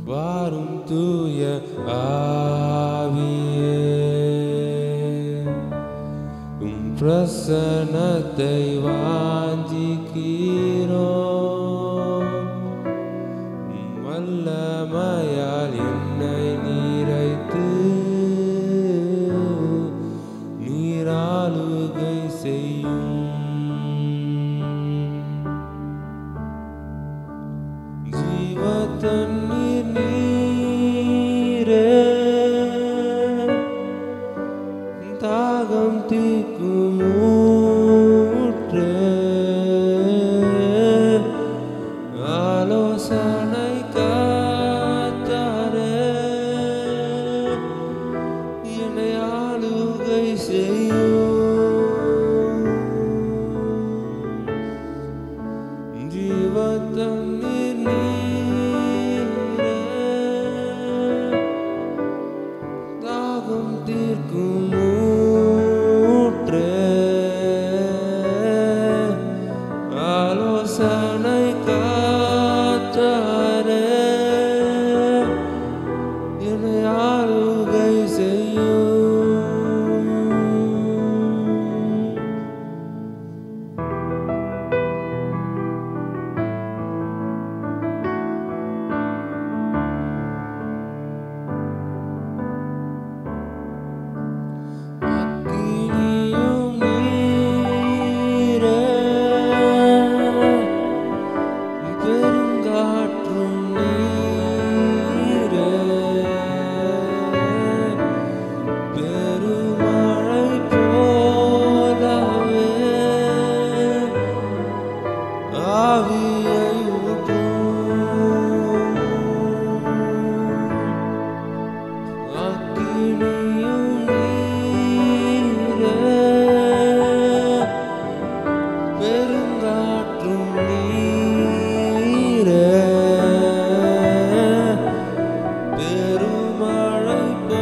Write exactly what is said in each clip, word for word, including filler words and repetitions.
வாரும் தூய ஆவியே, உம் பிரசன்னத்தை வாஞ்சிக்கிறோம். உம் வல்லமையால் என்னை நிறைத்து நீராளுகை செய்யும். ஜீவ தண்ணீர் நீரே, தாகம் தீர்க்கும் ஊற்றே, ஆலோசனை காத்தாரே, என்னை ஆளுகை செய்யும். ஜீவ தண்ணீர் நீரே, தாகம் தீர்க்கும் ஊற்றே, ஆலோசனை காத்தாரே, என்னை ஆளுகை செய்யும். அக்கினியும் நீரே, பெருங்காற்றும் நீரே, பெருமழை போலவே ஆவியை ஊற்றும். அக்கினியும் நீரே, பெருங்காற்றும் நீரே, பெருமழை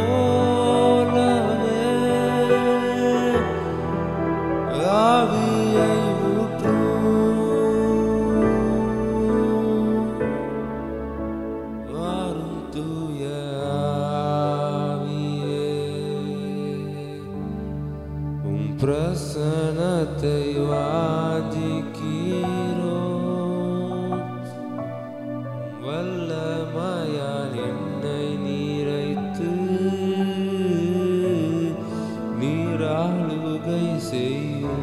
போலவே ஆவியை ஊற்றும். வாரும் தூய ஆவியே, உம் பிரசன்னத்தை வாஞ்சிக்கிறோம். வல்லமையால் என்னை நிறைத்து நீராளுகை செய்யும்.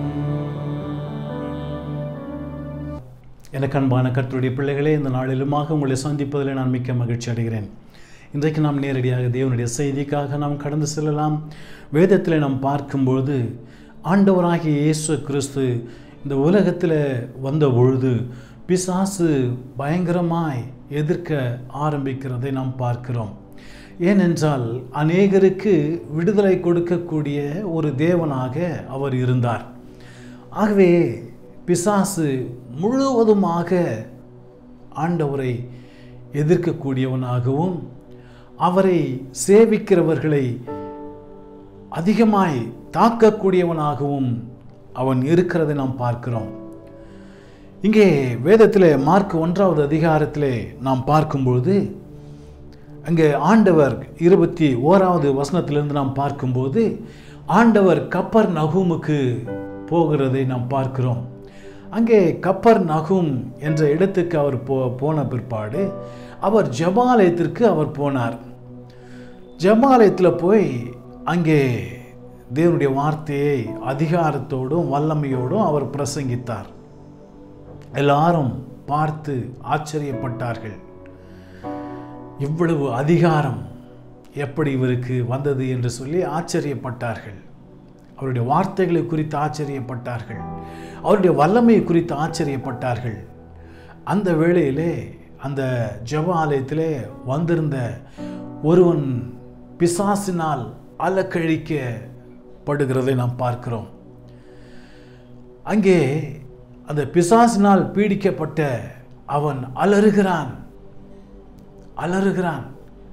எனக்கு அன்பான கர்த்தருடைய பிள்ளைகளே, இந்த நாளிலுமாக உங்களை சந்திப்பதில் நான் மிக்க மகிழ்ச்சி அடைகிறேன். இன்றைக்கு நாம் நேரடியாக தேவனுடைய செய்திக்காக நாம் கடந்து செல்லலாம். வேதத்தில் நாம் பார்க்கும்பொழுது ஆண்டவராகிய இயேசு கிறிஸ்து இந்த உலகத்தில் வந்த பொழுது பிசாசு பயங்கரமாய் எதிர்க்க ஆரம்பிக்கிறதை நாம் பார்க்கிறோம். ஏனென்றால் அநேகருக்கு விடுதலை கொடுக்கக்கூடிய ஒரு தேவனாக அவர் இருந்தார். ஆகவே பிசாசு முழுவதுமாக ஆண்டவரை எதிர்க்கக்கூடியவனாகவும் அவரை சேவிக்கிறவர்களை அதிகமாய் தாக்கக்கூடியவனாகவும் அவன் இருக்கிறதை நாம் பார்க்கிறோம். இங்கே வேதத்தில் மார்க் ஒன்றாவது அதிகாரத்திலே நாம் பார்க்கும்பொழுது அங்கே ஆண்டவர் இருபத்தி ஓராவது வசனத்திலிருந்து நாம் பார்க்கும்போது ஆண்டவர் கப்பர் நகூமுக்கு போகிறதை நாம் பார்க்கிறோம். அங்கே கப்பர் நகூம் என்ற இடத்துக்கு அவர் போ போன பிற்பாடு அவர் ஜெபாலயத்திற்கு அவர் போனார். ஜெபாலயத்தில் போய் அங்கே தேவனுடைய வார்த்தையை அதிகாரத்தோடும் வல்லமையோடும் அவர் பிரசங்கித்தார். எல்லாரும் பார்த்து ஆச்சரியப்பட்டார்கள். இவ்வளவு அதிகாரம் எப்படி இவருக்கு வந்தது என்று சொல்லி ஆச்சரியப்பட்டார்கள். அவருடைய வார்த்தைகளை குறித்து ஆச்சரியப்பட்டார்கள். அவருடைய வல்லமையை குறித்து ஆச்சரியப்பட்டார்கள். அந்த வேளையிலே அந்த ஜெப ஆலயத்திலே வந்திருந்த ஒருவன் பிசாசினால் அலக்கழிக்கப்படுகிறதை நாம் பார்க்கிறோம். அங்கே அந்த பிசாசினால் பீடிக்கப்பட்ட அவன் அலறுகிறான் அலறுகிறான்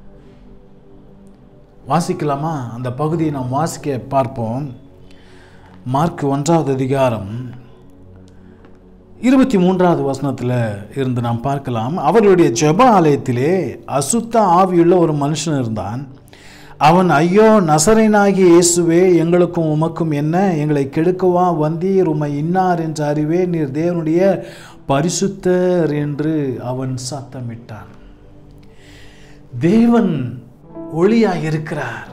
வாசிக்கலாமா? அந்த பகுதியை நாம் வாசிக்க பார்ப்போம். மார்க் ஒன்றாவது அதிகாரம் இருபத்தி மூன்றாவது வசனத்தில் இருந்து நாம் பார்க்கலாம். அவர்களுடைய ஜெப ஆலயத்திலே அசுத்த ஆவியுள்ள ஒரு மனுஷன் இருந்தான். அவன், ஐயோ நசரேயனாகிய இயேசுவே, எங்களுக்கும் உமக்கும் என்ன? எங்களை கெடுக்கவா வந்தீர்? உம்மை இன்னார் என்று அறிவே, நீர் தேவனுடைய பரிசுத்தர் என்று அவன் சத்தமிட்டான். தேவன் ஒளியாக இருக்கிறார்.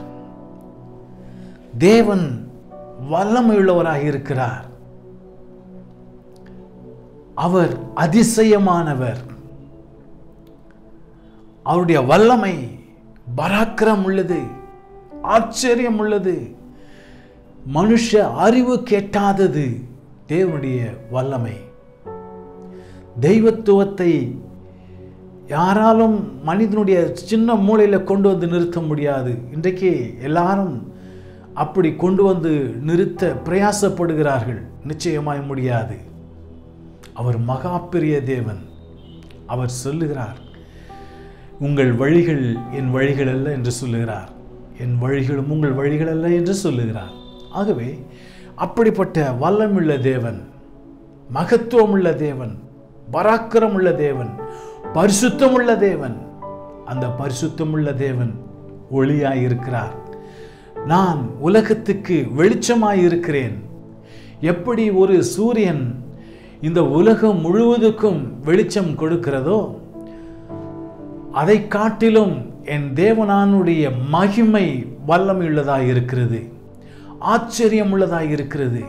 தேவன் வல்லமையுள்ளவராக இருக்கிறார். அவர் அதிசயமானவர். அவருடைய வல்லமை பராக்கிரம் உள்ளது, ஆச்சரியம் உள்ளது, மனுஷ அறிவு கேட்டாதது தேவனுடைய வல்லமை. தெய்வத்துவத்தை யாராலும் மனிதனுடைய சின்ன மூளையில் கொண்டு வந்து நிறுத்த முடியாது. இன்றைக்கு எல்லாரும் அப்படி கொண்டு வந்து நிறுத்த பிரயாசப்படுகிறார்கள். நிச்சயமாய் முடியாது. அவர் மகா பெரிய தேவன். அவர் சொல்லுகிறார், உங்கள் வழிகள் என் வழிகள் அல்ல என்று சொல்லுகிறார். என் வழிகளும் உங்கள் வழிகள் அல்ல என்று சொல்லுகிறார். ஆகவே அப்படிப்பட்ட வல்லமுள்ள தேவன், மகத்துவமுள்ள தேவன், பராக்கிரமுள்ள தேவன், பரிசுத்தமுள்ள தேவன். அந்த பரிசுத்தமுள்ள தேவன் ஒளியாயிருக்கிறார். நான் உலகத்துக்கு வெளிச்சமாயிருக்கிறேன். எப்படி ஒரு சூரியன் இந்த உலகம் முழுவதுக்கும் வெளிச்சம் கொடுக்கிறதோ, அதை காட்டிலும் என் தேவனானுடைய மகிமை வல்லமை உள்ளதாக இருக்கிறது, ஆச்சரியம் உள்ளதாக இருக்கிறது,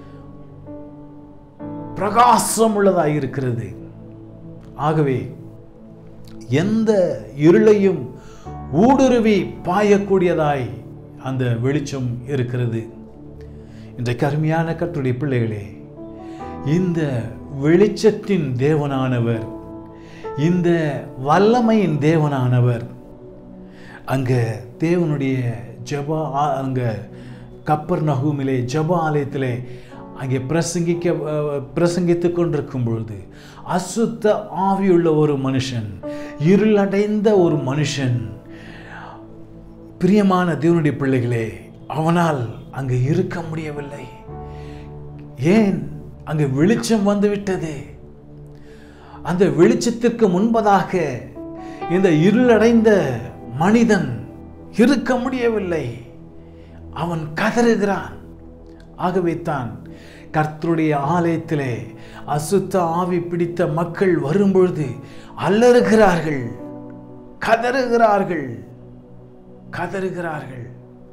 பிரகாசம் உள்ளதாக இருக்கிறது. ஆகவே எந்த இருளையும் ஊடுருவி பாயக்கூடியதாய் அந்த வெளிச்சம் இருக்கிறது. இன்றைக்கு அருமையான கர்த்தருடைய பிள்ளைகளே, இந்த வெளிச்சத்தின் தேவனானவர், இந்த வல்லமையின் தேவனானவர் அங்க தேவனுடைய ஜெப அங்க கப்பர்நகூமிலே ஜெப ஆலயத்திலே அங்கே பிரசங்கிக்க பிரசங்கித்துக் கொண்டிருக்கும் பொழுது அசுத்த ஆவியுள்ள ஒரு மனுஷன், இருளடைந்த ஒரு மனுஷன், பிரியமான தேவனுடைய பிள்ளைகளே, அவனால் அங்கு இருக்க முடியவில்லை. ஏன்? அங்கு வெளிச்சம் வந்துவிட்டது. அந்த வெளிச்சத்திற்கு முன்பதாக இந்த இருளடைந்த மனிதன் இருக்க முடியவில்லை. அவன் கதறுகிறான். ஆகவே தான் கர்த்தருடைய ஆலயத்திலே அசுத்த ஆவி பிடித்த மக்கள் வரும்பொழுது அலறுகிறார்கள், கதறுகிறார்கள், கதறுகிறார்கள்.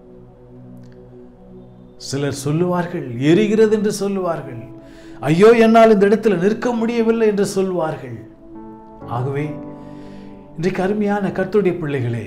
சிலர் சொல்லுவார்கள், எரிகிறது என்று சொல்லுவார்கள். ஐயோ, என்னால் இந்த இடத்துல நிற்க முடியவில்லை என்று சொல்வார்கள். ஆகவே இன்றைக்கு அருமையான கர்த்தருடைய பிள்ளைகளே,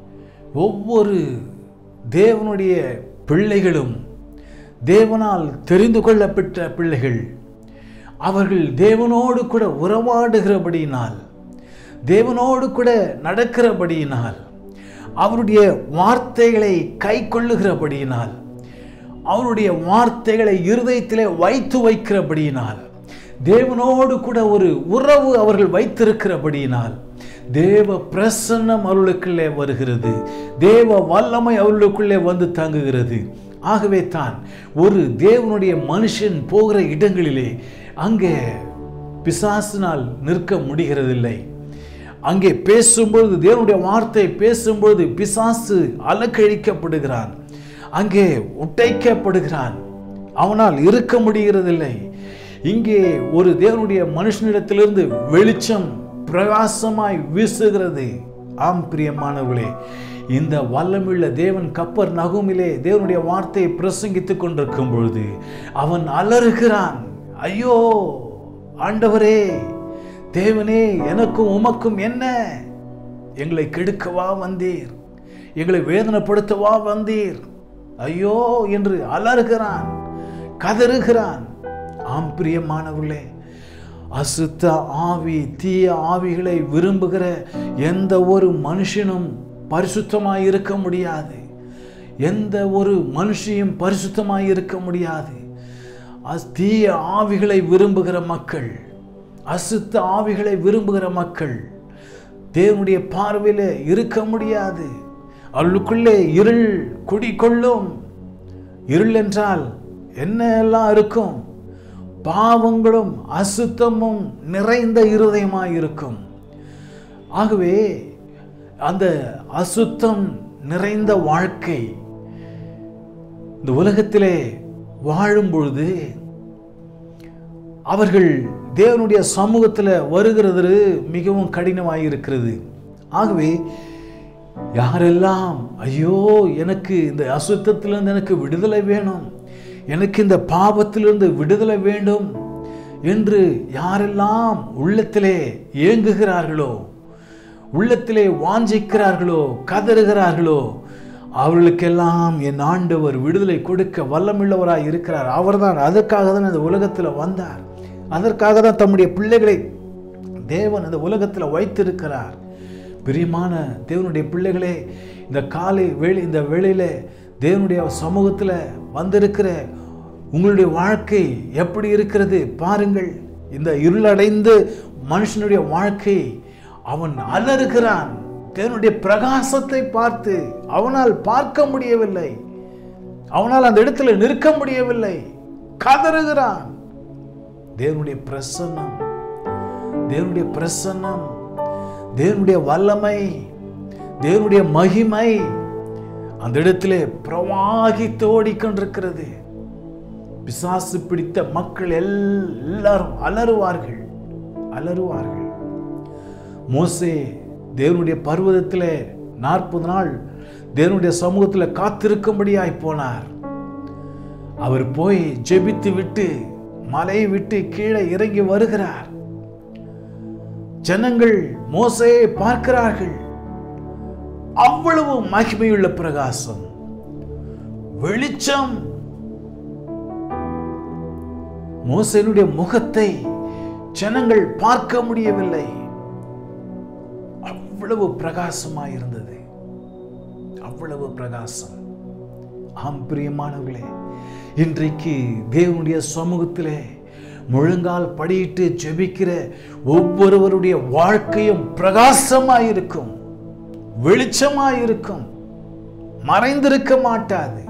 ஒவ்வொரு தேவனுடைய பிள்ளைகளும் தேவனால் தெரிந்து கொள்ளப்பட்ட பிள்ளைகள். அவர்கள் தேவனோடு கூட உறவாடுகிறபடியினால், தேவனோடு கூட நடக்கிறபடியினால், அவருடைய வார்த்தைகளை கை கொள்ளுகிறபடியினால், அவருடைய வார்த்தைகளை இருதயத்திலே வைத்து வைக்கிறபடியினால், தேவனோடு கூட ஒரு உறவு அவர்கள் வைத்திருக்கிறபடியினால் தேவ பிரசன்னம் அவர்களுக்குள்ளே வருகிறது, தேவ வல்லமை அவர்களுக்குள்ளே வந்து தங்குகிறது. ஆகவே தான் ஒரு தேவனுடைய மனுஷன் போகிற இடங்களிலே அங்கே பிசாசினால் நிற்க முடிகிறதில்லை. அங்கே பேசும்பொழுது, தேவனுடைய வார்த்தை பேசும்பொழுது பிசாசு அலக்கழிக்கப்படுகிறான், அங்கே உடைக்கப்படுகிறான், அவனால் இருக்க முடிகிறதில்லை. இங்கே ஒரு தேவனுடைய மனுஷனிடத்திலிருந்து வெளிச்சம் பிரகாசமாய் வீசுகிறது. ஆம் பிரியமானவர்களே, இந்த வல்லமுள்ள தேவன் கப்பர்நகூமிலே தேவனுடைய வார்த்தையை பிரசங்கித்துக் கொண்டிருக்கும் பொழுது அவன் அலறுகிறான். ஐயோ ஆண்டவரே, தேவனே, எனக்கும் உமக்கும் என்ன? எங்களை கெடுக்கவா வந்தீர்? எங்களை வேதனைப்படுத்தவா வந்தீர்? ஐயோ என்று அலறுகிறான், கதறுகிறான். ஆம் பிரியமானவர்களே, அசுத்த ஆவி, தீய ஆவிகளை விரும்புகிற எந்த ஒரு மனுஷனும் பரிசுத்தமாய் இருக்க முடியாது. எந்த ஒரு மனுஷியும் பரிசுத்தமாய் இருக்க முடியாது. தீய ஆவிகளை விரும்புகிற மக்கள், அசுத்த ஆவிகளை விரும்புகிற மக்கள் தேவனுடைய பார்வையில் இருக்க முடியாது. அவளுக்குள்ளே இருள் குடிகொள்ளும். இருள் என்றால் என்ன எல்லாம் இருக்கும்? பாவங்களும் அசுத்தமும் நிறைந்த இருதயமாய் இருக்கும். ஆகவே அந்த அசுத்தம் நிறைந்த வாழ்க்கை இந்த உலகத்திலே வாழும் பொழுது அவர்கள் தேவனுடைய சமூகத்தில் வருகிறது மிகவும் கடினமாக இருக்கிறது. ஆகவே யாரெல்லாம் ஐயோ எனக்கு இந்த அசுத்தத்திலிருந்து எனக்கு விடுதலை வேணும், எனக்கு இந்த பாவத்திலிருந்து விடுதலை வேண்டும் என்று யாரெல்லாம் உள்ளத்திலே ஏங்குகிறார்களோ, உள்ளத்திலே வாஞ்சிக்கிறார்களோ, கதறுகிறார்களோ, அவர்களுக்கெல்லாம் என் ஆண்டவர் விடுதலை கொடுக்க வல்லமுள்ளவராய் இருக்கிறார். அவர்தான் அதற்காக தான் இந்த உலகத்தில் வந்தார். அதற்காக தான் தம்முடைய பிள்ளைகளை தேவன் இந்த உலகத்தில் வைத்திருக்கிறார். பிரியமான தேவனுடைய பிள்ளைகளே, இந்த காலை வேளை இந்த வேளையில் தேவனுடைய சமூகத்தில் வந்திருக்கிற உங்களுடைய வாழ்க்கை எப்படி இருக்கிறது பாருங்கள். இந்த இருளடைந்து மனுஷனுடைய வாழ்க்கை அவன் அலறுகிறான். தேவனுடைய பிரகாசத்தை பார்த்து அவனால் பார்க்க முடியவில்லை, அவனால் அந்த இடத்துல நிற்க முடியவில்லை, கதறுகிறான். தேவனுடைய பிரசன்னம், தேவனுடைய பிரசன்னம், தேவனுடைய வல்லமை, தேவனுடைய மகிமை அந்த இடத்திலே பிரவாகித்து ஓடிக்கொண்டிருக்கிறது. பிசாசு பிடித்த மக்கள் எல்லாரும் அலறுவார்கள் அலறுவார்கள். மோசே தேவனுடைய பர்வதத்தில் நாற்பது நாள் தேவனுடைய சமூகத்தில் காத்திருக்கும்படியாய் போனார். அவர் போய் ஜெபித்து விட்டு மலையை விட்டு கீழே இறங்கி வருகிறார். ஜனங்கள் மோசேயை பார்க்கிறார்கள். அவ்வளவு மகிமையுள்ள பிரகாசம், வெளிச்சம். மோசேனுடைய முகத்தை ஜனங்கள் பார்க்க முடியவில்லை, அவ்வளவு பிரகாசமாய் இருந்தது, அவ்வளவு பிரகாசம். ஆம் பிரியமானவர்களே, இன்றைக்கு தேவனுடைய சமூகத்திலே முழங்கால் படியிட்டு ஜெபிக்கிற ஒவ்வொருவருடைய வாழ்க்கையும் பிரகாசமாயிருக்கும், வெளிச்சமாயிருக்கும், மறைந்திருக்க மாட்டாது,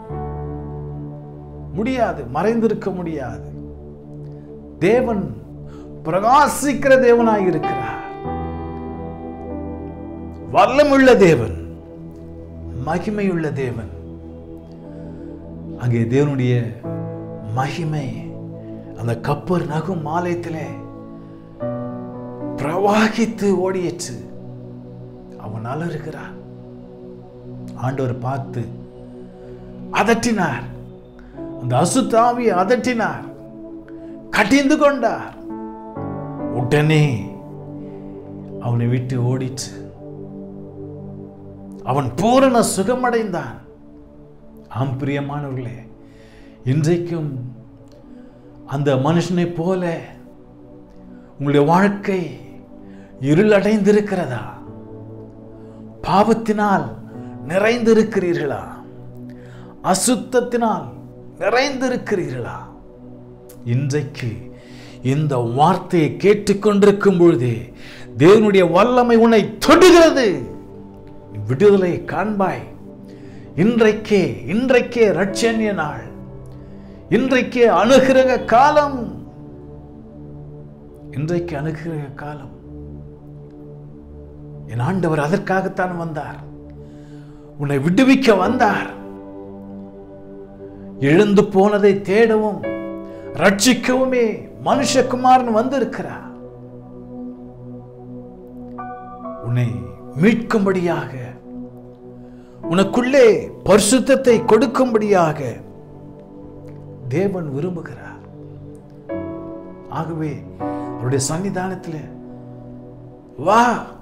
முடியாது, மறைந்திருக்க முடியாது. தேவன் பிரகாசிக்கிற தேவனாயிருக்கிறார், வல்லமுள்ள தேவன், மகிமையுள்ள தேவன். அங்கே தேவனுடைய மகிமை அந்த கப்பர் நகும் ஆலயத்திலே பிரவாகித்து ஓடியச்சு. அவன் அலறுகிறான். ஆண்டவர் பார்த்து அதட்டினார், அந்த அசுத்தாவியை அதட்டினார், கட்டிந்து கொண்டார். உடனே அவனை விட்டு ஓடிச்சு. அவன் பூரண சுகமடைந்தான். ஆம் பிரியமானவர்களே, இன்றைக்கும் அந்த மனுஷனை போல உங்களுடைய வாழ்க்கை இருளடைந்திருக்கிறதா? பாவத்தினால் நிறைந்திருக்கிறீர்களா? அசுத்தத்தினால் நிறைந்திருக்கிறீர்களா? இன்றைக்கு இந்த வார்த்தையை கேட்டுக்கொண்டிருக்கும் பொழுதே தேவனுடைய வல்லமை உன்னை தொடுகிறது. விடுதலை காண்பாய். இன்றைக்கே இன்றைக்கே ரட்சணிய நாள், இன்றைக்கே அனுகிரக காலம், இன்றைக்கு அனுகிரக காலம். என் ஆண்டவர் அதற்காகத்தான் வந்தார், உன்னை விடுவிக்க வந்தார். இழந்து போனதை தேடவும் ரட்சிக்கவுமே மனுஷகுமாரன் வந்திருக்கிறார். உன்னை மீட்கும்படியாக, உனக்குள்ளே பரிசுத்தத்தை கொடுக்கும்படியாக தேவன் விரும்புகிறார். ஆகவே அவருடைய சன்னிதானத்தில் வா,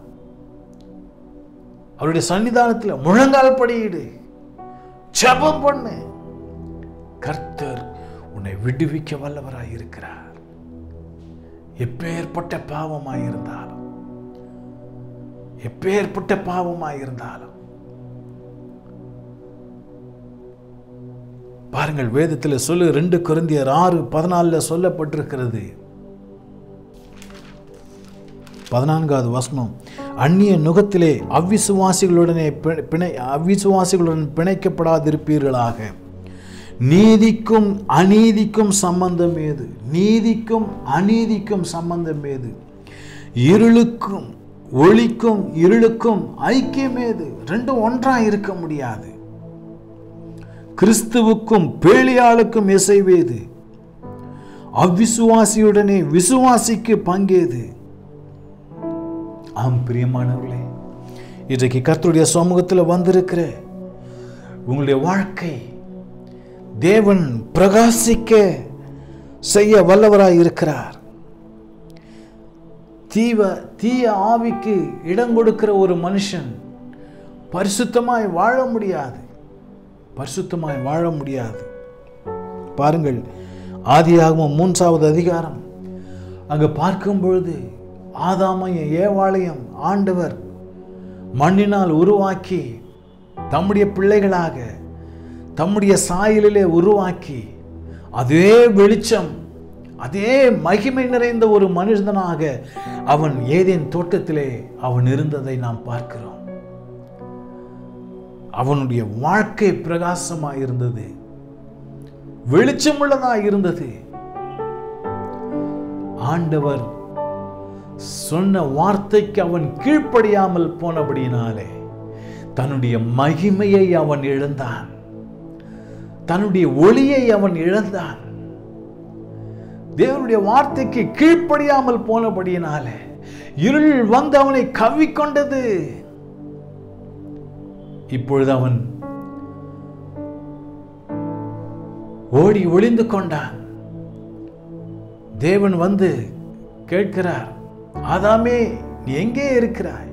அவருடைய சன்னிதானத்தில் முழங்கால் படியிடு, ஜெபம் பண்ணு. கர்த்தர் உன்னை விடுவிக்க வல்லவராய் இருக்கிறார். எப்பேற்பட்ட பாவமாயிருந்தாலும், எப்பேற்பட்ட பாவமாயிருந்தாலும் பாருங்கள், வேதத்தில் சொல்லு, ரெண்டு கொரிந்தியர் ஆறு பதினாலுல சொல்லப்பட்டிருக்கிறது. பதினான்காவது வசனம், அந்நிய நுகத்திலே அவ்விசுவாசிகளுடனே பிணை அவ்விசுவாசிகளுடன் பிணைக்கப்படாதிருப்பீர்களாக, நீதிக்கும் அநீதிக்கும் சம்பந்தம் ஏது? நீதிக்கும் அநீதிக்கும் சம்பந்தம் ஏது? இருளுக்கும் ஒளிக்கும் இருளுக்கும் ஐக்கியம் ஏது? ரெண்டும் ஒன்றா இருக்க முடியாது. கிறிஸ்துவுக்கும் பேலியாளுக்கும் இசைவேது? அவ்விசுவாசியுடனே விசுவாசிக்கு பங்கேது? ஆம் பிரியமானவர்களே, இன்றைக்கு கர்த்தருடைய சமூகத்தில் வந்திருக்கிற உங்களுடைய வாழ்க்கை தேவன் பிரகாசிக்க செய்ய வல்லவராய் இருக்கிறார். தீவ தீய ஆவிக்கு இடம் கொடுக்கிற ஒரு மனுஷன் பரிசுத்தமாய் வாழ முடியாது. பரிசுத்தமாய் வாழ முடியாது. பாருங்கள், ஆதியாகமம் மூன்றாவது அதிகாரம் அங்கு பார்க்கும் பொழுது ஆதாமையும் ஏவாளையும் ஆண்டவர் மண்ணினால் உருவாக்கி தம்முடைய பிள்ளைகளாக தம்முடைய சாயலிலே உருவாக்கி அதே வெளிச்சம் அதே மகிமை நிறைந்த ஒரு மனிதனாக அவன் ஏதேன் தோட்டத்திலே அவன் இருந்ததை நாம் பார்க்கிறோம். அவனுடைய வாழ்க்கை பிரகாசமாய் இருந்தது, வெளிச்சமுள்ளதாய் இருந்தது. ஆண்டவர் சொன்ன வார்த்தைக்கு அவன் கீழ்ப்படியாமல் போனபடியினாலே தன்னுடைய மகிமையை அவன் இழந்தான், தன்னுடைய ஒளியை அவன் இழந்தான். தேவனுடைய வார்த்தைக்கு கீழ்ப்படியாமல் போனபடியினாலே இருள் வந்து அவனை கவ்விக்கொண்டது. இப்பொழுது அவன் ஓடி ஒளிந்து கொண்டான். தேவன் வந்து கேட்கிறார், ஆதாமே நீ எங்கே இருக்கிறாய்?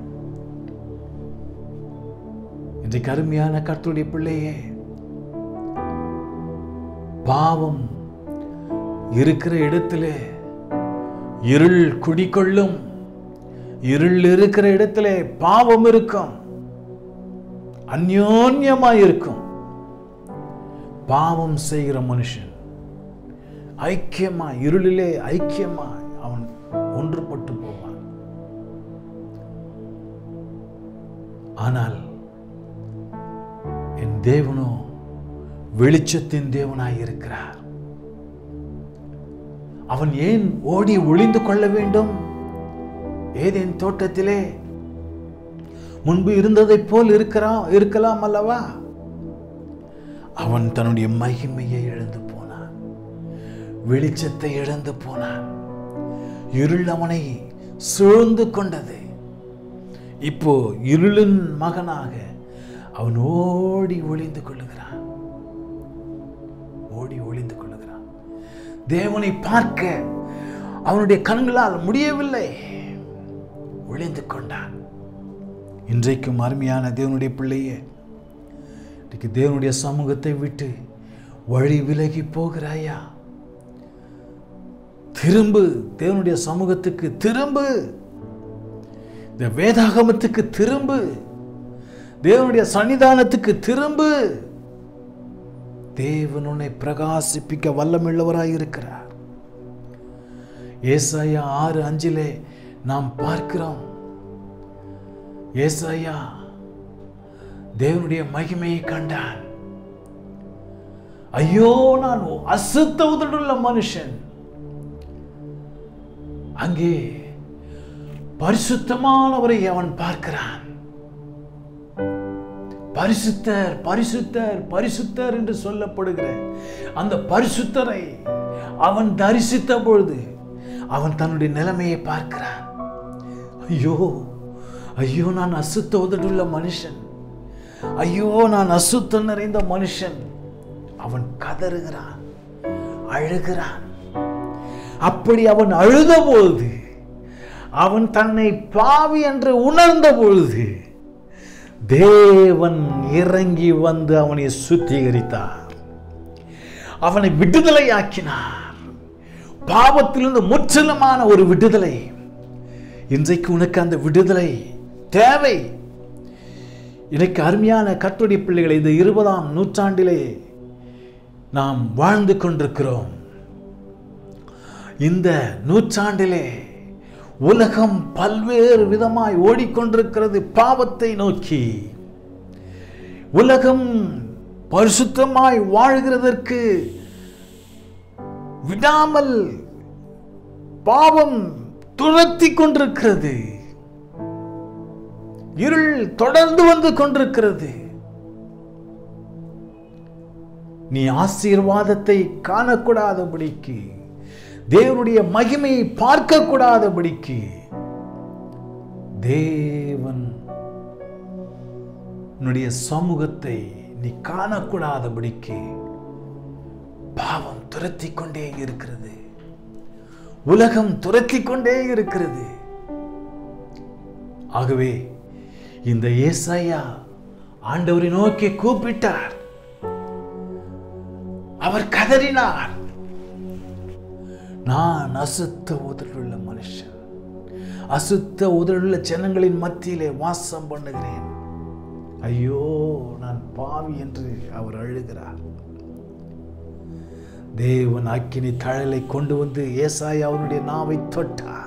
இன்றைக்கு அருமையான கர்த்தருடைய பிள்ளையே, பாவம் இருக்கிற இடத்திலே இருள் குடிக்கொள்ளும். இருள் இருக்கிற இடத்திலே பாவம் இருக்கும், அந்யோன்யமாய் இருக்கும். பாவம் செய்கிற மனுஷன் ஐக்கியமாய் இருளிலே ஐக்கியமாய் அவன் ஒன்றுபட்டு போவான். ஆனால் என் தேவனோ வெளிச்சத்தின் தேவனாய் இருக்கிறார். அவன் ஏன் ஓடி ஒளிந்து கொள்ள வேண்டும்? ஏதேன் தோட்டத்திலே முன்பு இருந்ததை போல் இருக்கிறான் இருக்கலாம் அல்லவா? அவன் தன்னுடைய மகிமையை இழந்து போனான், வெளிச்சத்தை இழந்து போனான். இருள் அவனை சூழ்ந்து கொண்டது. இப்போ இருளின் மகனாக அவன் ஓடி ஒளிந்து கொள்ளுகிறான், ஓடி ஒளிந்து கொள்ளுகிறான். தேவனை பார்க்க அவனுடைய கண்களால் முடியவில்லை, ஒளிந்து கொண்டான். இன்றைக்கும் அருமையான தேவனுடைய பிள்ளையே, இன்றைக்கு தேவனுடைய சமூகத்தை விட்டு வழி விலகி போகிறாயா? திரும்பு, தேவனுடைய சமூகத்துக்கு திரும்பு, இந்த வேதாகமத்துக்கு திரும்பு, தேவனுடைய சன்னிதானத்துக்கு திரும்பு. தேவன் உன்னை பிரகாசிப்பிக்க வல்லமுள்ளவராய் இருக்கிறார். ஏசாயா ஆறு அஞ்சிலே நாம் பார்க்கிறோம், ஏசாயா தேவனுடைய மகிமையை கண்டான். ஐயோ, நான் அசுத்த உதடுள்ள மனுஷன். அங்கே பரிசுத்தமானவரை அவன் பார்க்கிறான். பரிசுத்தர் பரிசுத்தர் பரிசுத்தர் என்று சொல்லப்படுகிற அந்த பரிசுத்தரை அவன் தரிசித்த பொழுது அவன் தன்னுடைய நிலைமையை பார்க்கிறான். ஐயோ ஐயோ, நான் அசுத்த உதடுள்ள மனுஷன், ஐயோ நான் அசுத்தம் நிறைந்த மனுஷன். அவன் கதறுகிறான், அழுகிறான். அப்படி அவன் அழுத பொழுது, அவன் தன்னை பாவி என்று உணர்ந்த பொழுது தேவன் இறங்கி வந்து அவனை சுத்திகரித்தார், அவனை விடுதலையாக்கினார். பாவத்திலிருந்து முற்றிலுமான ஒரு விடுதலை. இன்றைக்கு உனக்கு அந்த விடுதலை தேவை. இன்னைக்கு அருமையான கர்த்தருடைய பிள்ளைகளை, இந்த இருபதாம் நூற்றாண்டிலே நாம் வாழ்ந்து கொண்டிருக்கிறோம். இந்த நூற்றாண்டிலே உலகம் பல்வேறு விதமாய் ஓடிக்கொண்டிருக்கிறது பாவத்தை நோக்கி. உலகம் பரிசுத்தமாய் வாழ்கிறதற்கு விடாமல் பாவம் துரத்தி கொண்டிருக்கிறது. இருள் தொடர்ந்து வந்து கொண்டிருக்கிறது. நீ ஆசீர்வாதத்தை காணக்கூடாதபடிக்கு, தேவனுடைய மகிமையை பார்க்க கூடாதபடிக்கு, தேவன் உன்னுடைய சமூகத்தை நீ காணக்கூடாதபடிக்கு பாவம் துரத்தி கொண்டே இருக்கிறது. உலகம் துரத்தி கொண்டே இருக்கிறது. ஆகவே இந்த ஏசாயா ஆண்டவரை நோக்கி கூப்பிட்டார். அவர் கதறினார், நான் அசுத்த உதடுள்ள மனுஷன், அசுத்த உதடுள்ள ஜனங்களின் மத்தியிலே வாசம் பண்ணுகிறேன். ஐயோ, நான் பாவி என்று அவர் அழுகிறார். தேவன் அக்கினி தழலை கொண்டு வந்து ஏசாயா அவனுடைய நாவை தொட்டார்.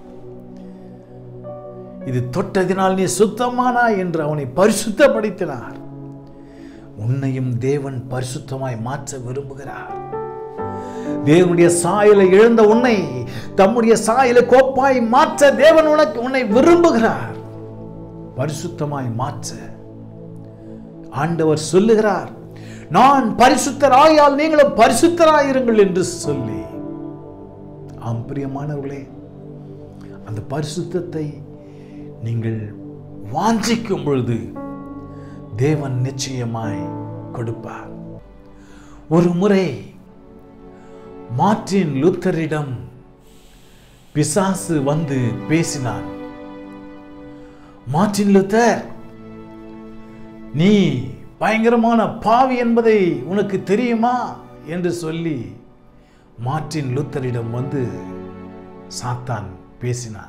இது தொட்டதினால் நீ சுத்தமானா என்று அவனை பரிசுத்தப்படுத்தினார். உன்னையும் தேவன் பரிசுத்தமாய் மாற்ற விரும்புகிறார். தேவனுடைய சாயலை இழந்த உன்னை தம்முடைய சாயலை கோப்பாய் மாற்ற தேவன் உனக்கு உன்னை விரும்புகிறார். பரிசுத்தமாய் மாற்ற ஆண்டவர் சொல்லுகிறார், நான் பரிசுத்தராயால் நீங்களும் பரிசுத்தராயிருங்கள் என்று சொல்லி. ஆம் பிரியமானவர்களே, அந்த பரிசுத்தத்தை நீங்கள் வாஞ்சிக்கும் பொழுது தேவன் நிச்சயமாய் கொடுப்பார். ஒரு முறை மார்ட்டின் லூத்தரிடம் பிசாசு வந்து பேசினான். மார்ட்டின் லூத்தர், நீ பயங்கரமான பாவி என்பதை உனக்கு தெரியுமா என்று சொல்லி மார்ட்டின் லூத்தரிடம் வந்து சாத்தான் பேசினான்.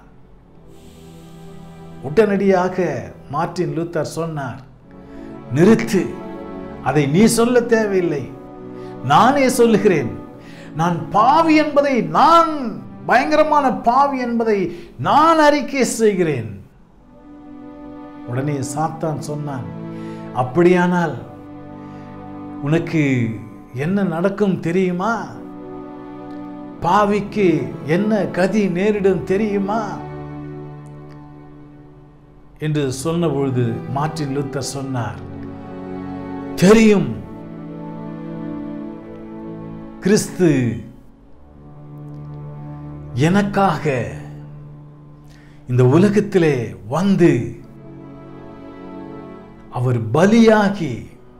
உடனடியாக மார்ட்டின் லூத்தர் சொன்னார், நிறுத்து, அதை நீ சொல்ல தேவையில்லை, நானே சொல்லுகிறேன். நான் பாவி என்பதை, நான் பயங்கரமான பாவி என்பதை நான் அறிக்கை செய்கிறேன். உடனே சாத்தான் சொன்னான், அப்படியானால் உனக்கு என்ன நடக்கும் தெரியுமா? பாவிக்கு என்ன கதி நேரிடும் தெரியுமா என்று சொன்ன பொழுது மார்ட்டின் லூத்தர் சொன்னார், தெரியும். கிறிஸ்து எனக்காக இந்த உலகத்திலே வந்து அவர் பலியாகி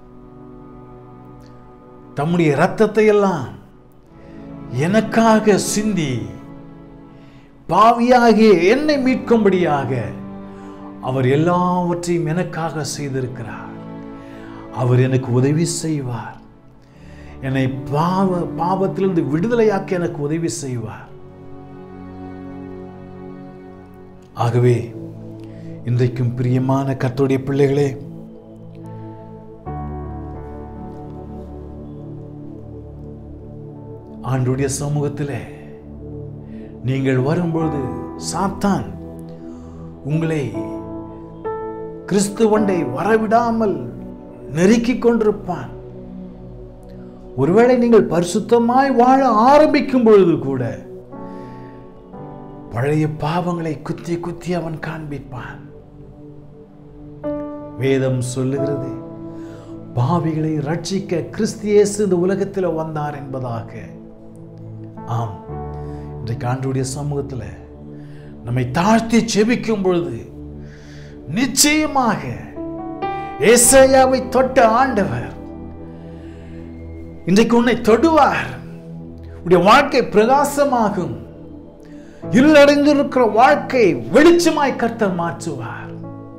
தம்முடைய இரத்தத்தை எல்லாம் எனக்காக சிந்தி பாவியாகிய என்னை மீட்கும்படியாக அவர் எல்லாவற்றையும் எனக்காக செய்திருக்கிறார். அவர் எனக்கு உதவி செய்வார். என்னை பாவ பாவத்திலிருந்து விடுதலையாக்கி எனக்கு உதவி செய்வார். ஆகவே இன்றைக்கும் பிரியமான கர்த்தருடைய பிள்ளைகளே, ஆண்டவருடைய சமூகத்திலே நீங்கள் வரும்பொழுது சாத்தான் உங்களை கிறிஸ்துவண்டை வரவிடாமல் நெருக்கிக் கொண்டிருப்பான். ஒருவேளை நீங்கள் பரிசுத்தமாய் வாழ ஆரம்பிக்கும் பொழுது கூட பழைய பாவங்களை குத்தி குத்தி அவன் காண்பிப்பான். வேதம் சொல்லுகிறது, பாவிகளை ரட்சிக்க கிறிஸ்து இயேசு இந்த உலகத்தில் வந்தார் என்பதாக. ஆம், இன்றைக்கு ஆண்டவருடைய சமூகத்தில் நம்மை தாழ்த்தி செபிக்கும் பொழுது நிச்சயமாக ஏசாயாவை தொட்ட ஆண்டவர் இன்றைக்கு உன்னை தொடுவார். உன்னுடைய வாழ்க்கை பிரகாசமாகும். இருளடைந்திருக்கிற வாழ்க்கை வெளிச்சமாய் கர்த்தர் மாற்றுவார்.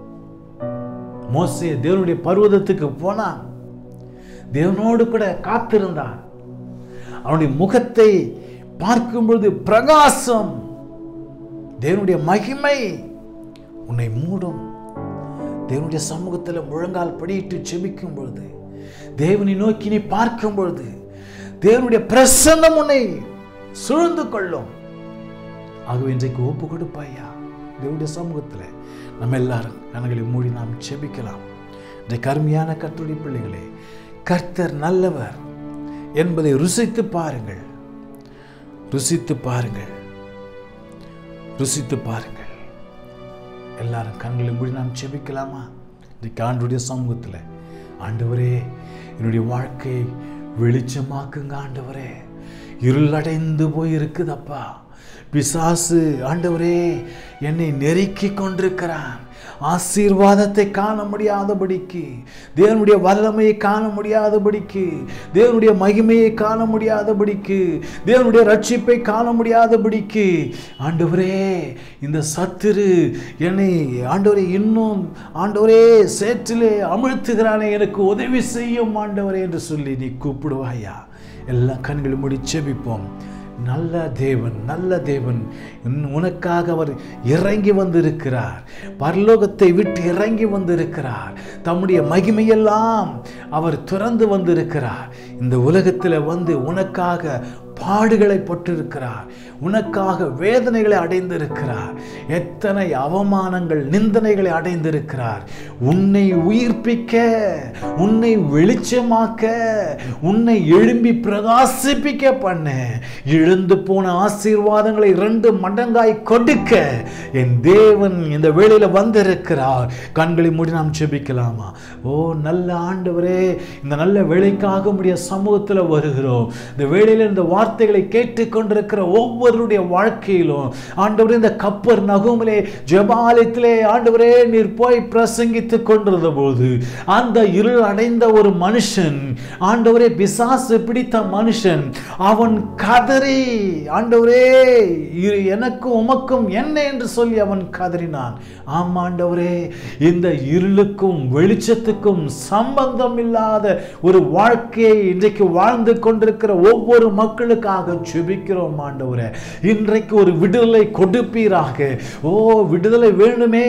மோசே தேவனுடைய பர்வதத்துக்கு போனான். தேவனோடு கூட காத்திருந்தான். அவனுடைய முகத்தை பார்க்கும் பொழுது பிரகாசம், தேவனுடைய மகிமை உன்னை மூடும். தேவனுடைய சமூகத்தில் முழங்கால் படியிட்டு செபிக்கும் பொழுது, தேவனை நோக்கி நீ பார்க்கும் பொழுது, தேவனுடைய பிரசன்னம் உன்னை சூழ்ந்து கொள்ளும். ஆகவே இன்றைக்கு ஒப்பு கொடுப்பாயா தேவனுடைய சமூகத்தில். நம்ம எல்லாரும் கண்களை மூடி நாம் செபிக்கலாம். இன்றைக்கு அருமையான கர்த்தருடைய பிள்ளைகளே, கர்த்தர் நல்லவர் என்பதை ருசித்து பாருங்கள், ருசித்து பாருங்கள், ருசித்து பாருங்கள். எல்லாரும் கண்களை மூடி நாம் ஜெபிக்கலாமா? இன்றைக்கு ஆண்டவருடைய சமூகத்தில், ஆண்டவரே என்னுடைய வாழ்க்கையை வெளிச்சமாக்குங்க ஆண்டவரே, இருள் அடைந்து போய் இருக்குதப்பா, பிசாசு ஆண்டவரே என்னை நெருக்கி கொண்டிருக்கிறான், ஆசீர்வாதத்தை காண முடியாதபடிக்கு, தேவனுடைய வல்லமையை காண முடியாதபடிக்கு, தேவனுடைய மகிமையை காண முடியாதபடிக்கு, தேவனுடைய ரட்சிப்பை காண முடியாதபடிக்கு ஆண்டவரே இந்த சத்துரு என்னை ஆண்டவரே இன்னும் ஆண்டவரே சேற்றிலே அமிழ்த்துகிறானே, எனக்கு உதவி செய்யும் ஆண்டவரே என்று சொல்லி நீ கூப்பிடுவாயா? எல்லா கண்களும் மூடி ஜெபிப்போம். நல்ல தேவன், நல்ல தேவன், உனக்காக அவர் இறங்கி வந்திருக்கிறார், பரலோகத்தை விட்டு இறங்கி வந்திருக்கிறார், தம்முடைய மகிமையெல்லாம் அவர் துறந்து வந்திருக்கிறார், இந்த உலகத்தில் வந்து உனக்காக பாடுகளை பட்டிருக்கிறார், உனக்காக வேதனைகளை அடைந்திருக்கிறார், எத்தனை அவமானங்கள் நிந்தனைகளை அடைந்திருக்கிறார். உன்னை உயிர்ப்பிக்க, உன்னை வெளிச்சமாக்க, உன்னை எழும்பி பிரகாசிப்பிக்க பண்ண, இழந்து போன ஆசீர்வாதங்களை இரண்டு மடங்காய் கொடுக்க என் தேவன் இந்த வேளையில வந்திருக்கிறார். கண்களை மூடி நாம் ஜெபிக்கலாமா? ஓ நல்ல ஆண்டவரே, இந்த நல்ல வேளைக்காக உம்முடைய சமூகத்தில் வருகிறோம். இந்த வேளையில இந்த வார்த்தைகளை கேட்டுக்கொண்டிருக்கிற ஒவ்வொருடைய வாழ்க்கையிலும் ஆண்டவரே, இந்த கப்பர் நகூமிலே ஜெபாலயத்திலே ஆண்டவரே நீர் போய் பிரசங்கித்துக் கொண்டிருந்த போது அந்த இருள் அடைந்த ஒரு மனுஷன், ஆண்டவரே பிசாசு பிடித்த மனுஷன், அவன் கதறி ஆண்டவரே எனக்கும் உமக்கும் என்ன என்று சொல்லி அவன் கதறினான். ஆமா ஆண்டவரே, இந்த இருளுக்கும் வெளிச்சத்துக்கும் சம்பந்தம் இல்லாத ஒரு வாழ்க்கையை இன்றைக்கு வாழ்ந்து கொண்டிருக்கிற ஒவ்வொரு மக்களுக்காக ஜெபிக்கிறோம் ஆண்டவரே. இன்றைக்கு ஒரு விடுதலை கொடுப்பீராக. ஓ விடுதலை வேணுமே,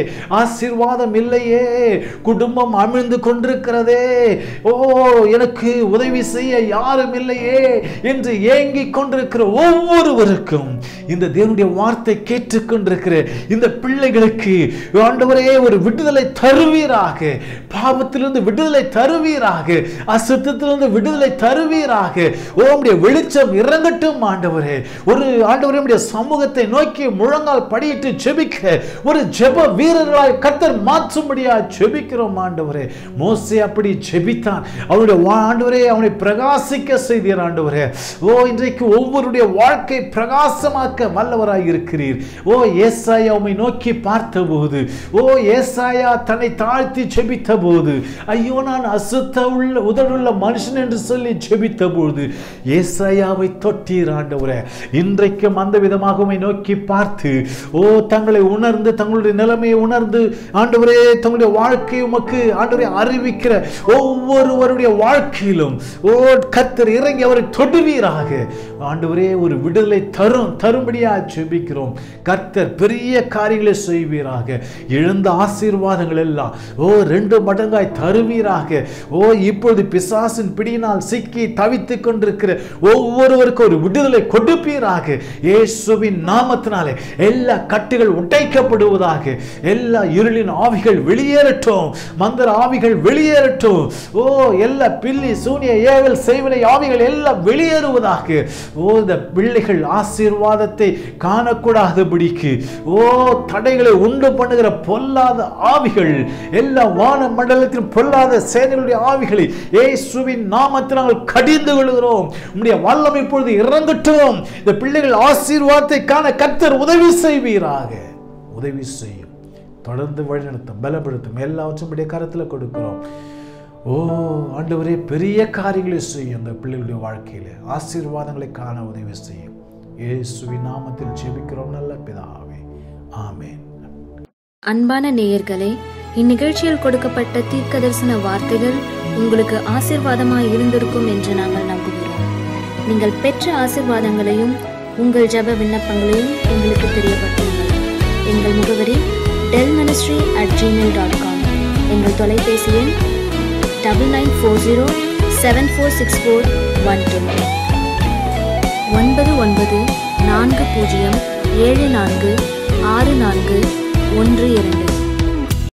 ஆசீர்வாதம் இல்லையே, குடும்பம் அமிழ்ந்து கொண்டிருக்கிறதே, ஓ எனக்கு உதவி செய்ய யாரும் இல்லையே என்று ஏங்கிக் கொண்டிருக்கிற ஒவ்வொருவருக்கும் இந்த தேவனுடைய வார்த்தை கேட்டுக்கொண்டிருக்கிற இந்த பிள்ளைகளுக்கு ஆண்டவரே ஒரு விடுதலை தருவீராக, பாவத்திலிருந்து விடுதலை தருவீராக, அசுத்தத்திலிருந்து விடுதலை தருவீராக. ஓம்முடைய வெளிச்சம் இறங்கட்டும் ஆண்டவரே. ஒரு ஆண்டவரே உம்முடைய சமூகத்தை நோக்கி முழங்கால் படியிட்டு ஜெபிக்க ஒரு ஜெப வீரர்களாய் கர்த்தர் மாற்றும்படியாய் ஜெபிக்கிறோம் ஆண்டவரே. மோசே அப்படி ஜெபித்தான், அவருடைய ஆண்டவரே அவனை பிரகாசிக்க செய்தீர் ஆண்டவரே. ஓ இன்றைக்கு ஒவ்வொருடைய வாழ்க்கை பிரகாசமாக்க வல்லவராய் இருக்கிறீர். ஓ ஏசாயா உம்மை நோக்கி பார்த்தபோது, ஓ ஏசாயா தன்னை தாழ்த்தி ஜெபித்த போது, ஐயோ நான் அசுத்த உள்ள உதடுள்ள மனுஷன் என்று சொல்லி ஜெபித்த போது ஏசாயாவை தொட்டீர் ஆண்டவரே. இன்றைக்கும் அந்த விதமாக உம்மை நோக்கி பார்த்து, ஓ தங்களை உணர்ந்து தங்களுடைய நிலைமையை உணர்ந்து ஆண்டவரே தங்களுடைய வாழ்க்கை உமக்கு ஆண்டவரே அறிவிக்கிற ஒவ்வொருவருடைய வாழ்க்கையிலும் ஓ கர்த்தர் இறங்கி அவரை தொடுவீராக ஆண்டவரே. ஒரு விடுதலை தரும் தரும்படியா ஜெபிக்கிறோம். கர்த்தர் பெரிய காரியங்களை செய்வீராக. எழுந்த ஆசீர்வாதங்கள் எல்லாம் ஓ ரெண்டு மடங்காய் தருவீராக. ஓ இப்பொழுது பிசாசின் பிடியினால் சிக்கி தவித்துக் கொண்டிருக்கிற ஒவ்வொருவருக்கும் ஒரு விடுதலை கொடுப்பீராக. இயேசுவின் நாமத்தினாலே எல்லா கட்டுகள் உடைக்கப்படுவதாக. எல்லா இருளின் ஆவிகள் வெளியேறட்டும், மந்திர ஆவிகள் வெளியேறட்டும். ஓ எல்லா பில்லி சூனிய ஏவல் செய்வினை ஆவிகள் எல்லாம் வெளியேறுவதாக. ஓ இந்த பிள்ளைகள் ஆசீர்வாதத்தை காணக்கூடாதபடிக்கு ஓ தடைகளை உண்டு பண்ணுகிற பொல்லாத ஆவிகள், எல்லா வான மண்டலத்தின் பொல்லாத சேனைகளுடைய ஆவிகளை இயேசுவின் நாமத்தில் நாங்கள் கடிந்து கொள்கிறோம். உம்முடைய வல்லமை இப்பொழுது இறங்கட்டும். இந்த பிள்ளைகள் ஆசீர்வாதத்தை காண கர்த்தர் உதவி செய்வீராக. உதவி செய்யும், தொடர்ந்து வழிநடத்தும், பலப்படுத்தும், எல்லாவற்றும் உடைய கரத்தில் கொடுக்கிறோம். ஓ ஆண்டவரே பெரிய காரியங்களை செய்யும். அந்த பிள்ளைகளுடைய வாழ்க்கையில ஆசீர்வாதங்களை காண உதவி செய்யும். இயேசுவின் நாமத்தில் ஜெபிக்கிறோம் நல்ல பிதாவே, ஆமென். அன்பான நேயர்களே, இந்நிகழ்ச்சியில் கொடுக்கப்பட்ட தீர்க்கதரிசன வார்த்தைகள் உங்களுக்கு ஆசீர்வாதமாய் இருந்திருக்கும் என்று நாங்கள் நம்புகிறோம். நீங்கள் பெற்ற ஆசீர்வாதங்களையும் உங்கள் ஜெப விண்ணப்பங்களையும் எங்களுக்கு தெரியப்படுத்துங்கள். எங்கள் முகவரி tell ministry at Gmail dot com. எங்கள் தொலைபேசி எண் double nine four zero seven four six four one two ஒன்பது ஒன்பது நான்கு பூஜ்ஜியம் ஏழு நான்கு ஆறு நான்கு ஒன்று இரண்டு.